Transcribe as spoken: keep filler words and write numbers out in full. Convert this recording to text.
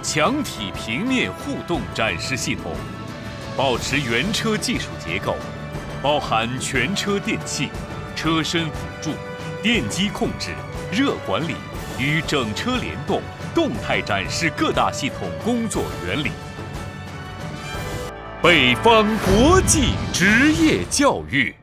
强体平面互动展示系统，保持原车技术结构，包含全车电器、车身辅助、电机控制、热管理与整车联动，动态展示各大系统工作原理。北方国际职业教育。